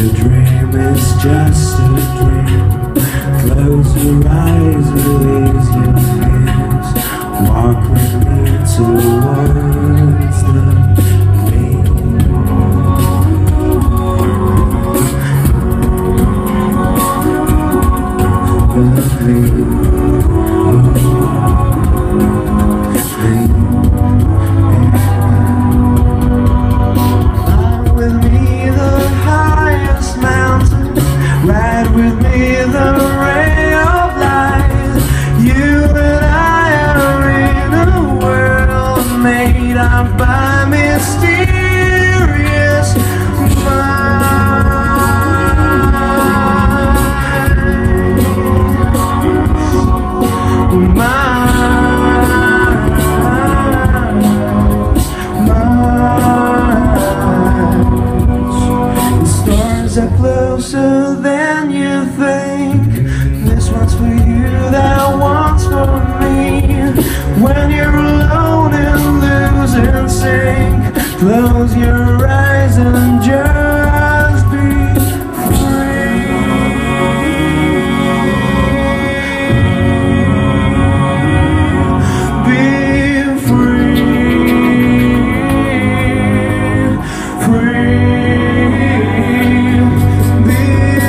Your dream is just a dream. Close your eyes, release your fears. Walk with me towards the by mysterious minds. The stars are closer than you think. This one's for you, that one's for me. When you're alone and lose and sink, close your eyes and just be free. Be free. Free. Be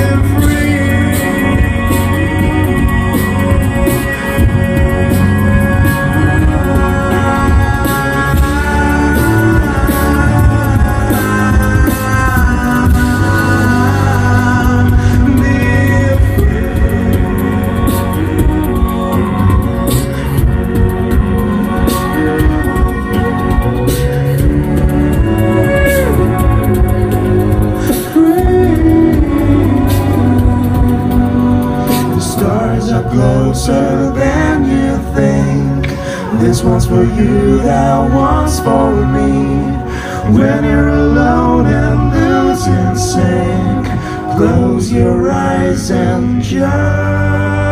closer than you think. This one's for you, that one's for me. When you're alone and lose and sink, close your eyes and just